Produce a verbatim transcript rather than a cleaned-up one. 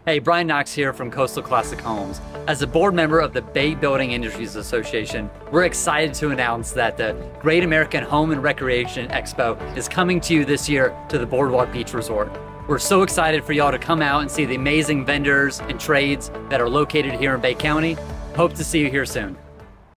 Hey, Brian Knox here from Coastal Classic Homes. As a board member of the Bay Building Industries Association, we're excited to announce that the Great American Home and Recreation Expo is coming to you this year to the Boardwalk Beach Resort. We're so excited for y'all to come out and see the amazing vendors and trades that are located here in Bay County. Hope to see you here soon.